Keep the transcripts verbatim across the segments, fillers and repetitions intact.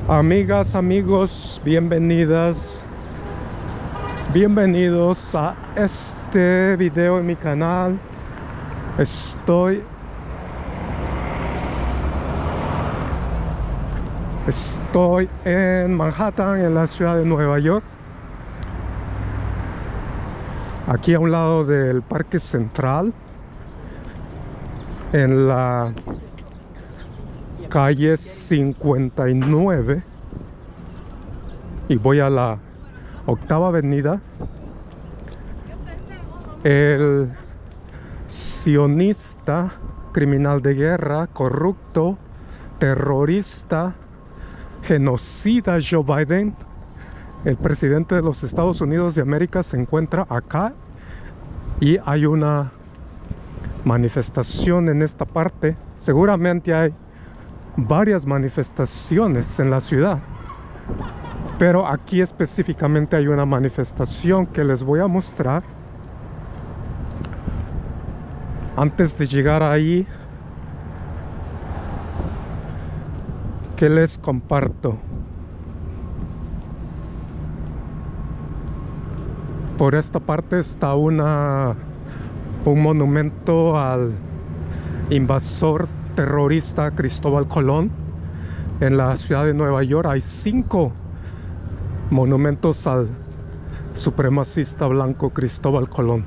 Amigas, amigos, bienvenidas, bienvenidos a este video en mi canal. Estoy Estoy en Manhattan, en la ciudad de Nueva York, aquí a un lado del Parque Central, en la calle cincuenta y nueve, y voy a la octava avenida. El sionista, criminal de guerra, corrupto, terrorista, genocida Joe Biden, el presidente de los Estados Unidos de América, se encuentra acá, y hay una manifestación en esta parte. Seguramente hay varias manifestaciones en la ciudad, pero aquí específicamente hay una manifestación que les voy a mostrar. Antes de llegar ahí, que les comparto. Por esta parte está una un monumento al invasor terrorista Cristóbal Colón. En la ciudad de Nueva York hay cinco monumentos al supremacista blanco Cristóbal Colón.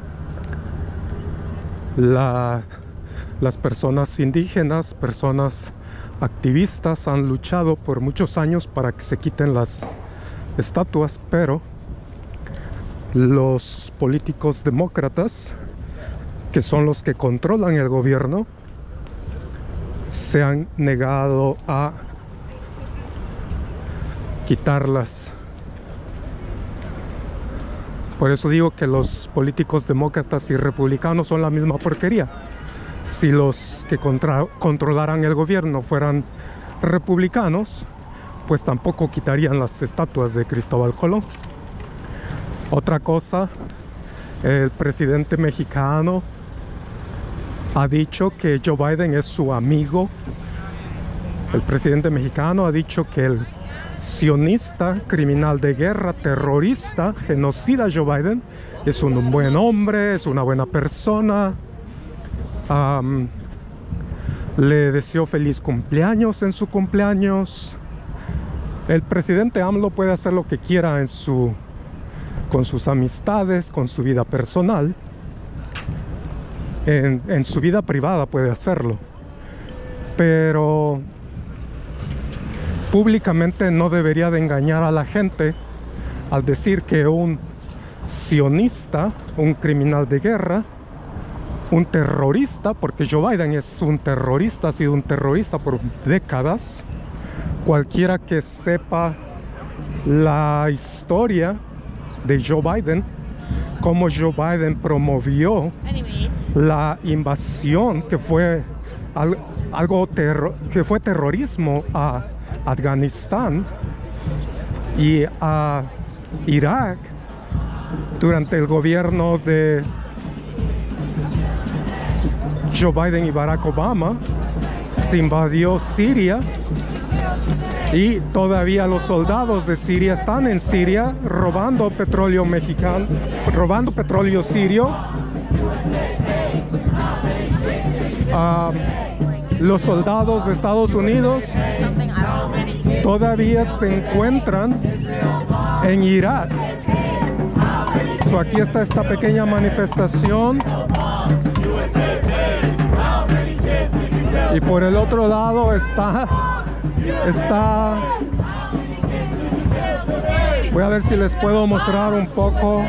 La, las personas indígenas, personas activistas, han luchado por muchos años para que se quiten las estatuas, pero los políticos demócratas, que son los que controlan el gobierno, se han negado a quitarlas. Por eso digo que los políticos demócratas y republicanos son la misma porquería. Si los que contra, controlaran el gobierno fueran republicanos, pues tampoco quitarían las estatuas de Cristóbal Colón. Otra cosa, el presidente mexicano ha dicho que Joe Biden es su amigo. El presidente mexicano ha dicho que el sionista, criminal de guerra, terrorista, genocida Joe Biden es un buen hombre, es una buena persona. Um, le deseo feliz cumpleaños en su cumpleaños. El presidente AMLO puede hacer lo que quiera en su, con sus amistades, con su vida personal. En, en su vida privada puede hacerlo, pero públicamente no debería de engañar a la gente al decir que un sionista, un criminal de guerra, un terrorista, porque Joe Biden es un terrorista, ha sido un terrorista por décadas. Cualquiera que sepa la historia de Joe Biden, cómo Joe Biden promovió la invasión, que fue al, algo terro, que fue terrorismo a Afganistán y a Irak durante el gobierno de Joe Biden y Barack Obama. Se invadió Siria y todavía los soldados de Siria están en Siria robando petróleo mexicano, robando petróleo sirio. Uh, los soldados de Estados Unidos todavía se encuentran en Irak. So, aquí está esta pequeña manifestación. Y por el otro lado está está voy a ver si les puedo mostrar un poco.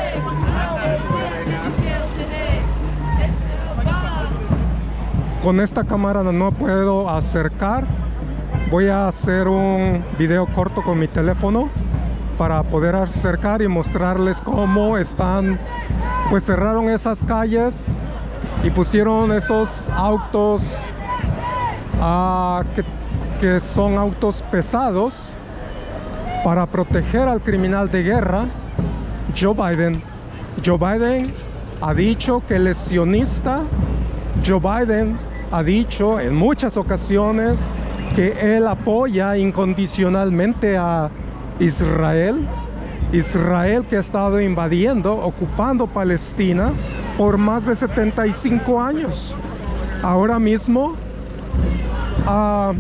Con esta cámara no puedo acercar. Voy a hacer un video corto con mi teléfono para poder acercar y mostrarles cómo están. Pues cerraron esas calles y pusieron esos autos uh, que, que son autos pesados para proteger al criminal de guerra Joe Biden. Joe Biden ha dicho que él es sionista. Joe Biden ha dicho en muchas ocasiones que él apoya incondicionalmente a Israel. Israel, que ha estado invadiendo, ocupando Palestina por más de setenta y cinco años. Ahora mismo, uh,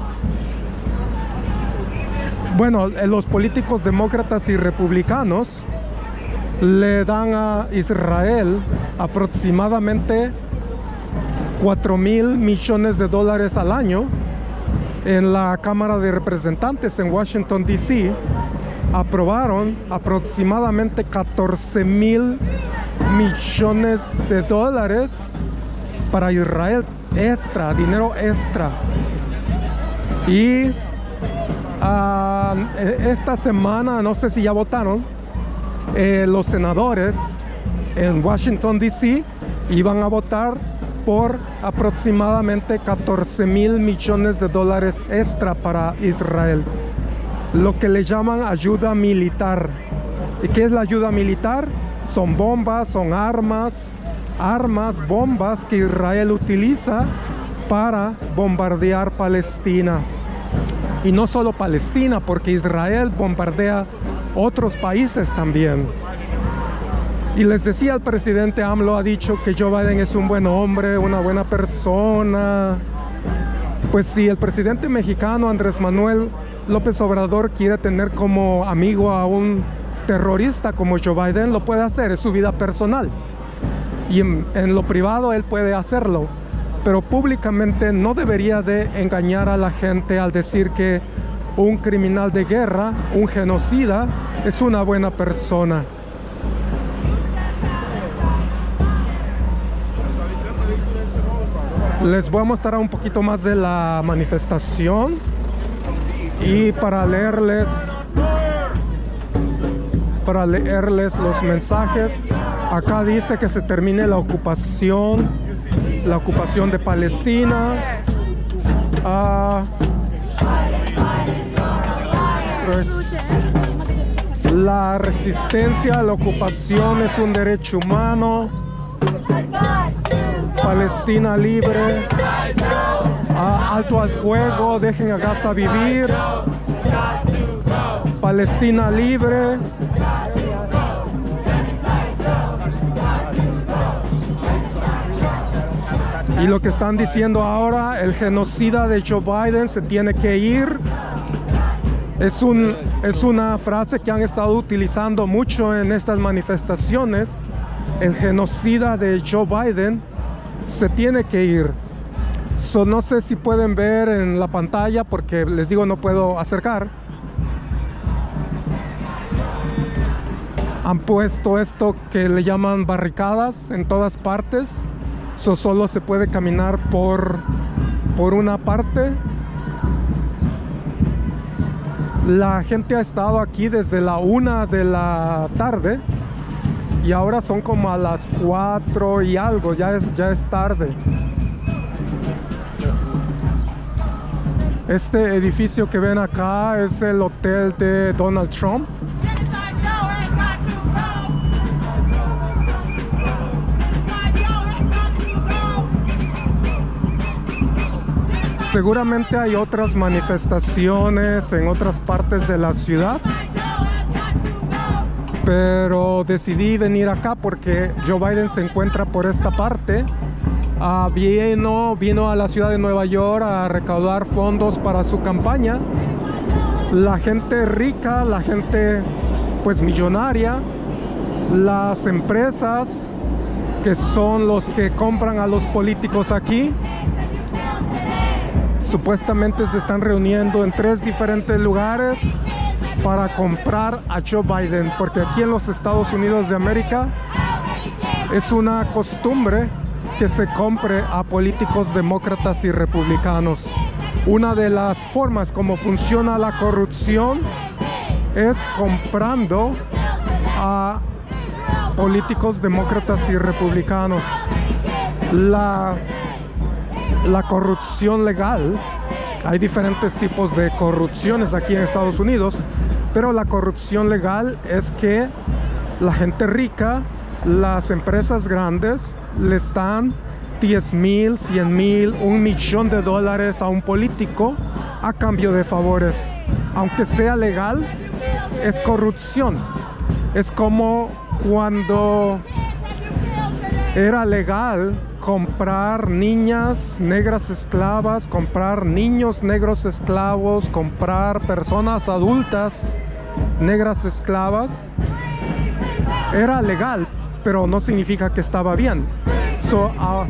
bueno, los políticos demócratas y republicanos le dan a Israel aproximadamente cuatro mil millones de dólares al año. En la Cámara de Representantes en Washington, D C, aprobaron aproximadamente catorce mil millones de dólares para Israel, extra, dinero extra. Y uh, esta semana, no sé si ya votaron, eh, los senadores en Washington, D C iban a votar por aproximadamente catorce mil millones de dólares extra para Israel, lo que le llaman ayuda militar. ¿Y qué es la ayuda militar? Son bombas, son armas, armas, bombas que Israel utiliza para bombardear Palestina. Y no solo Palestina, porque Israel bombardea otros países también. Y les decía, el presidente AMLO ha dicho que Joe Biden es un buen hombre, una buena persona. Pues si el presidente mexicano Andrés Manuel López Obrador quiere tener como amigo a un terrorista como Joe Biden, lo puede hacer, es su vida personal. Y en, en lo privado él puede hacerlo, pero públicamente no debería de engañar a la gente al decir que un criminal de guerra, un genocida, es una buena persona. Les voy a mostrar un poquito más de la manifestación y para leerles para leerles los mensajes. Acá dice que se termine la ocupación la ocupación de Palestina. uh, pues, la resistencia a la ocupación es un derecho humano. Palestina libre, uh, alto al fuego, dejen a Gaza vivir. Palestina libre. Y lo que están diciendo ahora, el genocida de Joe Biden se tiene que ir. Es, un, es una frase que han estado utilizando mucho en estas manifestaciones. El genocida de Joe Biden se tiene que ir. So, no sé si pueden ver en la pantalla, porque les digo no puedo acercar. Han puesto esto que le llaman barricadas en todas partes. So, solo se puede caminar por, por una parte. La gente ha estado aquí desde la una de la tarde. Y ahora son como a las cuatro y algo, ya es, ya es tarde. Este edificio que ven acá es el hotel de Donald Trump. Seguramente hay otras manifestaciones en otras partes de la ciudad, pero decidí venir acá porque Joe Biden se encuentra por esta parte. Uh, vino, vino a la ciudad de Nueva York a recaudar fondos para su campaña. La gente rica, la gente pues millonaria, las empresas que son los que compran a los políticos aquí, supuestamente se están reuniendo en tres diferentes lugares para comprar a Joe Biden, porque aquí en los Estados Unidos de América es una costumbre que se compre a políticos demócratas y republicanos. Una de las formas como funciona la corrupción es comprando a políticos demócratas y republicanos. La, la corrupción legal, hay diferentes tipos de corrupciones aquí en Estados Unidos, pero la corrupción legal es que la gente rica, las empresas grandes, le están diez mil, cien mil, un millón de dólares a un político a cambio de favores. Aunque sea legal, es corrupción. Es como cuando era legal comprar niñas negras esclavas, comprar niños negros esclavos, comprar personas adultas negras esclavas. Era legal, pero no significa que estaba bien. So, uh,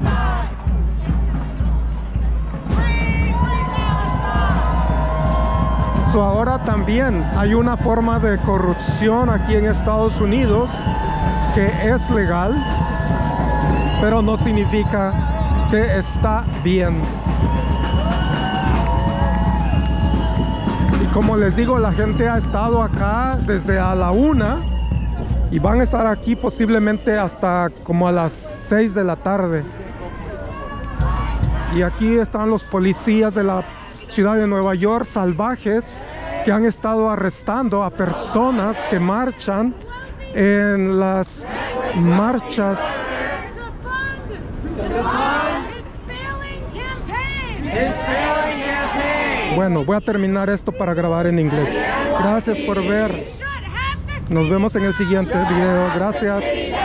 so ahora también hay una forma de corrupción aquí en Estados Unidos que es legal, pero no significa que está bien. Y como les digo, la gente ha estado acá desde a la una y van a estar aquí posiblemente hasta como a las seis de la tarde. Y aquí están los policías de la ciudad de Nueva York, salvajes, que han estado arrestando a personas que marchan en las marchas. Bueno, voy a terminar esto para grabar en inglés. Gracias por ver. Nos vemos en el siguiente video. Gracias.